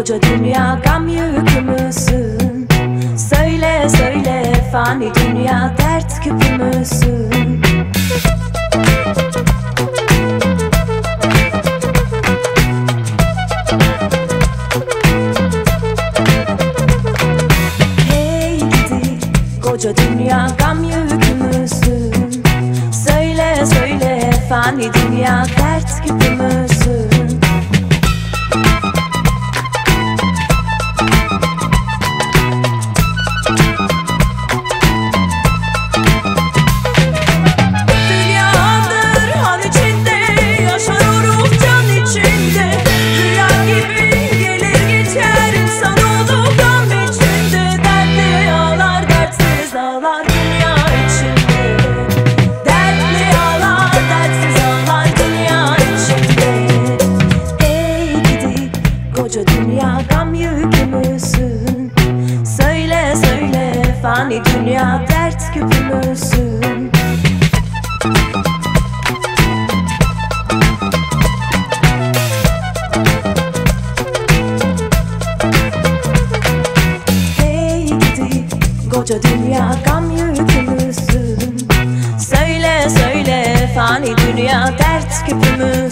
koca dünya gam yükü müsün? Söyle söyle fani dünya dert küpü müsün? Hey gidi koca dünya gam yükü müsün? Söyle söyle fani dünya dert küpü müsün? Dünya dert küpü müsün? Hey gidi koca dünya gam yükü müsün? Söyle söyle fani dünya dert küpü müsün?